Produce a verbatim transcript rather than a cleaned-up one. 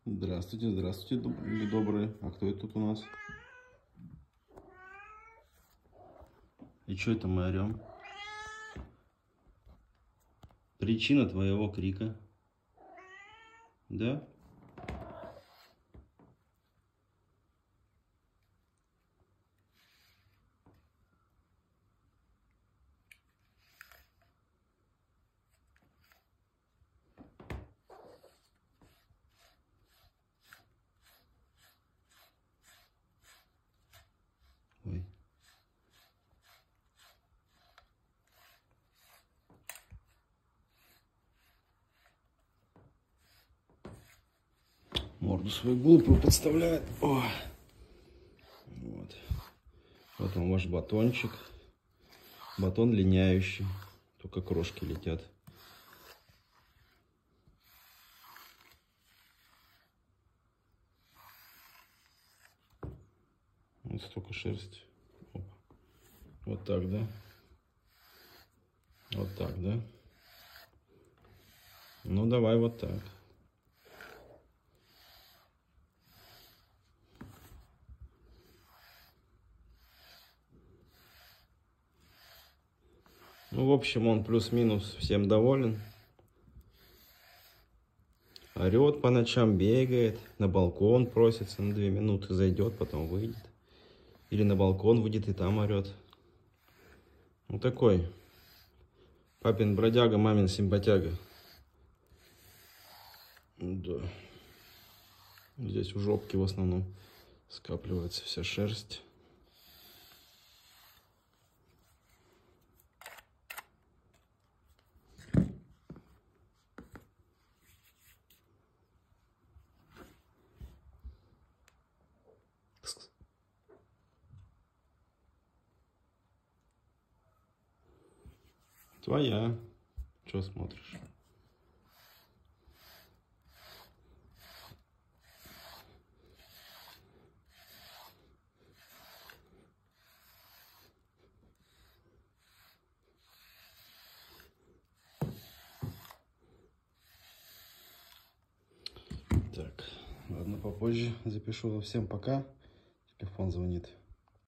Здравствуйте, здравствуйте, люди добрые. А кто это тут у нас? И что это мы орем? Причина твоего крика? Да? Ой. Морду свою глупую подставляет. О. Вот. Вот он ваш батончик. Батон линяющий. Только крошки летят. Вот столько шерсти. Оп. Вот так, да? Вот так, да? Ну, давай вот так. Ну, в общем, он плюс-минус всем доволен. Орет по ночам, бегает, на балкон просится на две минуты, зайдет, потом выйдет. Или на балкон выйдет и там орет. Ну, такой папин бродяга, мамин симпатяга. Да. Здесь у жопки в основном скапливается вся шерсть. Твоя. Что смотришь? Так, ладно, попозже запишу. Всем пока. Телефон звонит.